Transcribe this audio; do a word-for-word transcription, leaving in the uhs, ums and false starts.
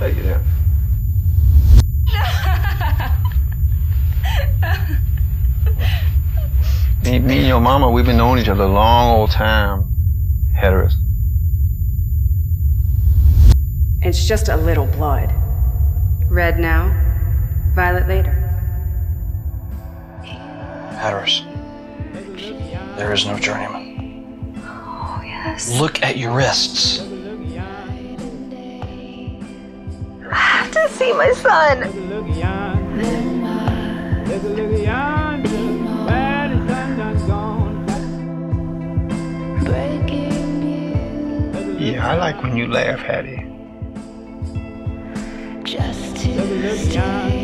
Take it out. me, me and your mama, we've been knowing each other a long old time. Hatteras. It's just a little blood. Red now, violet later. Hatteras. There is no journeyman. Oh, yes. Look at your wrists. I have to see my son. Yeah, I like when you laugh, Hattie. Just to stay.